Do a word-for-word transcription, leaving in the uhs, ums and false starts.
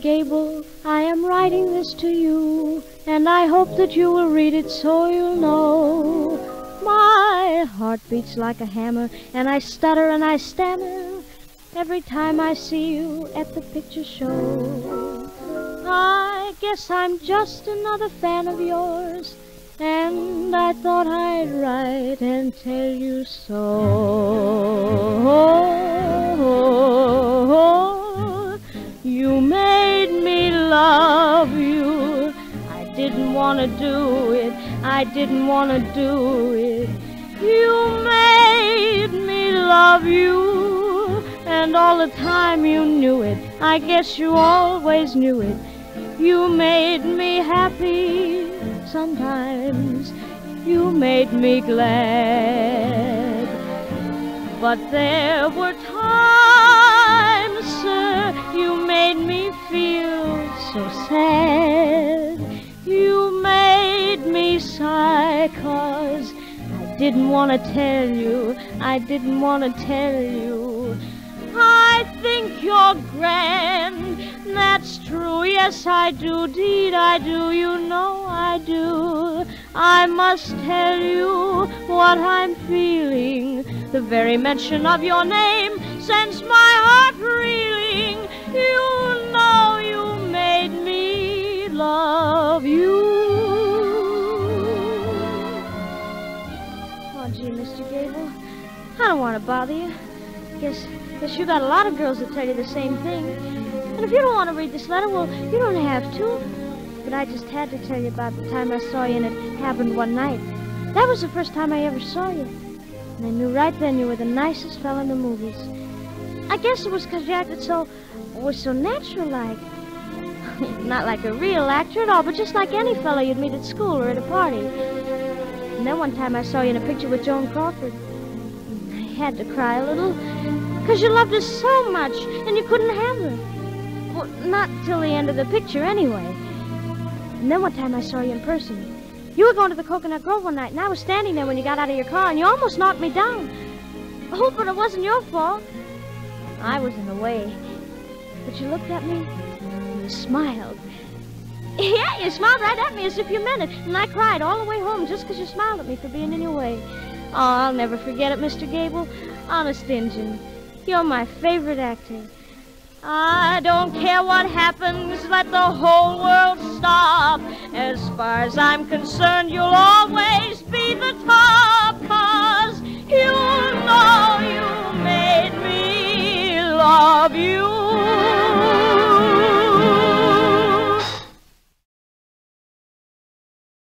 Gable, I am writing this to you, and I hope that you will read it so you'll know. My heart beats like a hammer, and I stutter and I stammer every time I see you at the picture show. I guess I'm just another fan of yours, and I thought I'd write and tell you so. You made me love you. I didn't want to do it. I didn't want to do it. You made me love you, and all the time you knew it. I guess you always knew it. You made me happy sometimes. You made me glad. But there were times, sir, you made me feel so sad. You made me sigh, 'cause I didn't want to tell you, I didn't want to tell you. I think you're grand, that's true, yes I do, deed I do, you know I do. I must tell you what I'm feeling. The very mention of your name sends my heart reeling. You know you made me love you. Oh, gee, Mister Gable, I don't want to bother you. Guess, guess you got a lot of girls that tell you the same thing. And if you don't want to read this letter, well, you don't have to. But I just had to tell you about the time I saw you, and it happened one night. That was the first time I ever saw you. And I knew right then you were the nicest fella in the movies. I guess it was because you acted so, was so natural-like. Not like a real actor at all, but just like any fella you'd meet at school or at a party. And then one time I saw you in a picture with Joan Crawford. I had to cry a little, because you loved her so much, and you couldn't have her. Well, not till the end of the picture, anyway. And then one time I saw you in person. You were going to the Coconut Grove one night, and I was standing there when you got out of your car, and you almost knocked me down. Oh, but it wasn't your fault. I was in the way. But you looked at me, and you smiled. Yeah, you smiled right at me as if you meant it. And I cried all the way home just because you smiled at me for being in your way. Oh, I'll never forget it, Mister Gable. Honest Injun, you're my favorite actor. I don't care what happens, let the whole world stop. As far as I'm concerned, you'll always be the top.